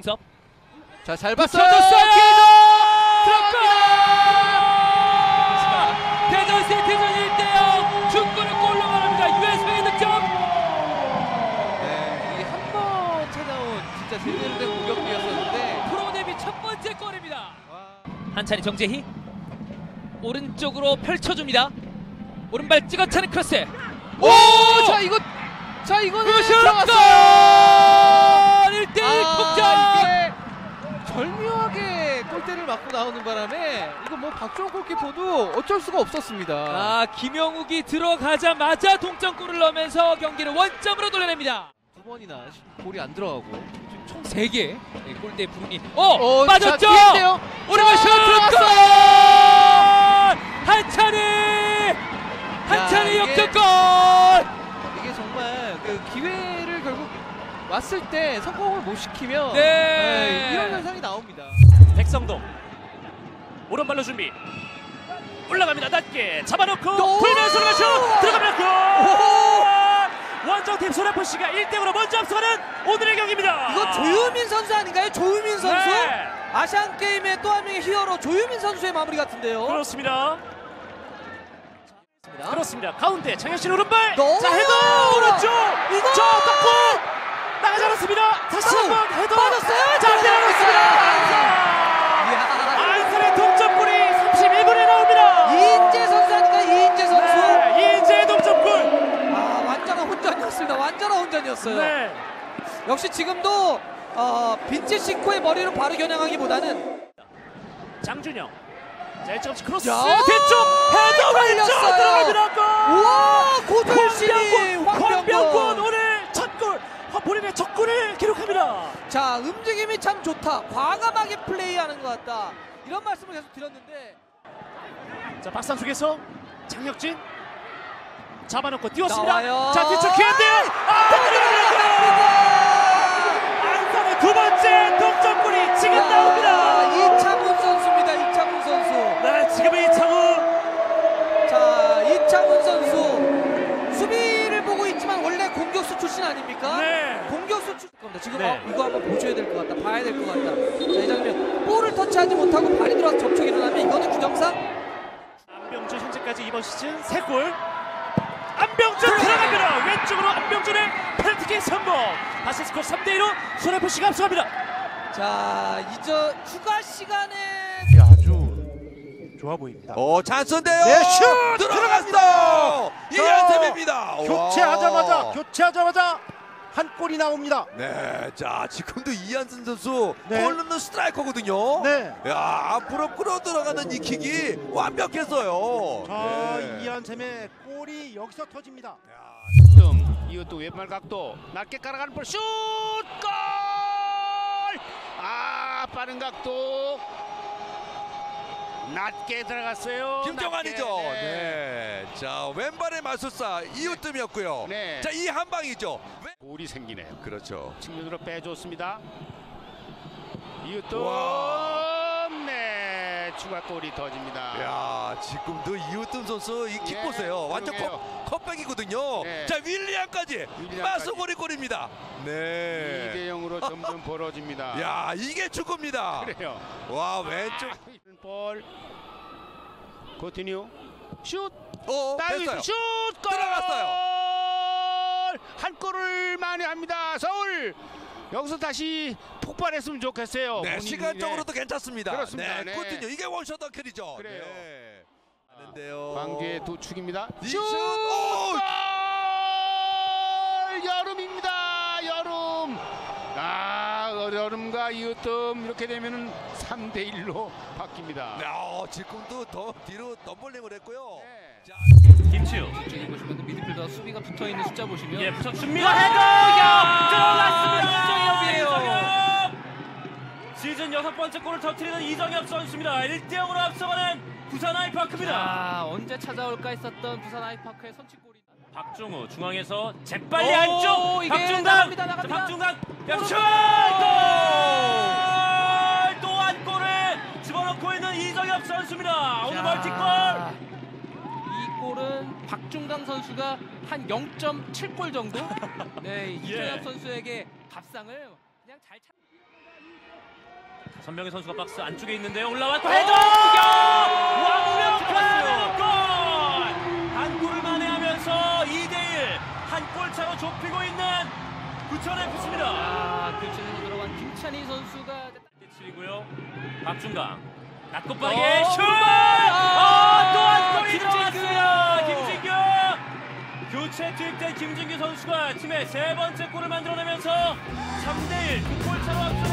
이승섭. 자, 잘 봤어요. 들어갑니다. 대전 시티즌 1대0 축구를 골로 말합니다. USB의 득점. 네, 이 한 번 찾아온 진짜 제대로 된 공격기였었는데 프로 데뷔 첫 번째 골입니다. 한찬이 정재희 오른쪽으로 펼쳐줍니다. 오른발 찍어차는 크로스. 오! 자, 이거는 들어갔어요. 1대1 동점. 이게 절묘하게 골대를 맞고 나오는 바람에 이거 뭐 박주원 골키퍼도 어쩔 수가 없었습니다. 김영욱이 들어가자마자 동점골을 넣으면서 경기를 원점으로 돌려냅니다. 두 번이나 볼이 안 들어가고 지금 총 3개 골대 부분이 자, 빠졌죠. 뒤인데요. 오른발 슛 들어갔어. 한찬이 이게- 역전골. 이게 정말 그 기회를 결국 왔을 때 성공을 못 시키면 네. 이런 현상이 나옵니다. 백성동 오른발로 준비 올라갑니다. 낮게 잡아놓고 또! 돌면서 슛 들어갑니다. 골! 원정팀 소래포시가 1대0으로 먼저 앞서가는 오늘의 경기입니다. 이거 조유민 선수 아닌가요? 조유민 선수? 네. 아시안 게임의 또 한 명의 히어로 조유민 선수의 마무리 같은데요. 그렇습니다. 가운데 장현신 오른발. 너무 자, 헤더 오른쪽. 이거! 저 떴고 나가지 않았습니다. 다시 한번 헤더. 빠졌어요. 자, 때려놨습니다. 안산의 동점골이 31분에 나옵니다. 이인재 선수 아닌가요? 이인재 선수? 네, 이인재의 동점골. 완전한 혼전이었습니다. 완전한 혼전이었어요. 네. 역시 지금도 빈치 싱코의 머리로 바로 겨냥하기보다는 장준영. 자, 1점씩 크로스. 야! 뒤쪽 헤더 왼쪽 걸렸어요. 들어갑니다. 골. 우와! 고졸신이 황병권 오늘 첫 골. 본인의 첫 골을 기록합니다. 자, 움직임이 참 좋다. 과감하게 플레이하는 것 같다. 이런 말씀을 계속 드렸는데 자, 박산 쪽에서 장혁진 잡아놓고 띄웠습니다. 나와요. 자, 뒤쪽 기회인데요. 안산의 두 번째 동점골이 지금 나옵니다. 이창훈 선수입니다. 이창훈 선수. 네, 지금은 이창훈. 자, 이창훈 선수 수비를 보고 있지만 원래 공격수 출신 아닙니까? 네. 공격수 출신 겁니다. 지금 네. 이거 한번 보셔야 될 것 같다. 봐야 될 것 같다. 자, 이 장면 볼을 터치하지 못하고 발이 들어와서 접촉이 일어나면 이거는 규정상 안병준 현재까지 이번 시즌 3골. 안병준 들어갑니다. 왼쪽으로 안병준의 페널티킥 성공. 다시 스코어 3대2로 소래포시가 앞서갑니다. 자, 이제 추가 시간에 아주 좋아 보입니다. 찬스인데요. 네, 슛! 들어갔어요. 이현sem입니다. 교체하자마자 한 골이 나옵니다. 네, 자 지금도 이한승 선수 네. 골 넣는 스트라이커거든요. 네. 야, 앞으로 끌어 들어가는 이 킥이 완벽했어요. 자, 네. 이한샘의 골이 여기서 터집니다. 이것도 왼발 각도 낮게 깔아가는 볼 슛! 골! 빠른 각도 낮게 들어갔어요. 김정환이죠. 낮게, 네. 자, 왼발의 마술사 이웃뜸이었고요. 네. 자, 이 한 방이죠. 골이 생기네요. 그렇죠. 측면으로 빼줬습니다. 이웃도 네, 추가골이 터집니다. 야, 지금도 이웃뜸 선수 이 킥 예, 보세요. 완전 그러게요. 컷백이거든요. 네. 자, 윌리엄까지 마수골이 골입니다. 네. 2대0으로 점점 벌어집니다. 야, 이게 축구입니다. 그래요. 와, 왼쪽. 볼 코티뉴 슛 됐어요. 슛 골! 들어갔어요. 한 골을 만회합니다. 서울 여기서 다시 폭발했으면 좋겠어요. 네, 본인이, 시간적으로도 괜찮습니다. 그렇습니다. 네. 코티뉴 이게 원샷 어클이죠. 그래요. 네. 하는데요. 광주의 도축입니다. 이 슛! 슛! 오! 골! 여름입니다. 여름. 여름과 이웃뜸 이렇게 되면은 3대1로 바뀝니다. 야, 지금도 더 뒤로 덤블링을 했고요. 네. 자, 김치우. 저기 보시면 그 미드필더 수비가 붙어 있는 숫자 보시면 예, 붙여줍니다. 헤더! 들어갔습니다. 이정엽이에요. 시즌 6번째 골을 터뜨리는 이정엽 선수입니다. 1대0으로 앞서가는 부산 아이파크입니다. 언제 찾아올까 했었던 부산 아이파크의 선취골이. 박종우 중앙에서 재빨리 오, 안쪽. 이게 박중강. 나갑니다, 나갑니다. 자, 박중강. 슛! 또 한 골을 집어넣고 있는 이정엽 선수입니다. 오늘 멀티골. 이 골은 박중강 선수가 한 0.7골 정도? 네, 이정엽 선수에게 밥상을 그냥 잘 선명의 선수가 박스 안쪽에 있는데요. 올라왔고 헤더! 완벽한 골! 한 골을 만회하면서 2대1 한 골차로 좁히고 있는 부천 FC입니다. 아, 교체에서 들어간 김찬희 선수가 7이고요. 박준강 낮고 어, 빠르게 슛! 또 한 골이 들어갔습니다. 김진규! 교체 투입된 김진규 선수가 팀의 세 번째 골을 만들어내면서 3대1 두 골차로 앞서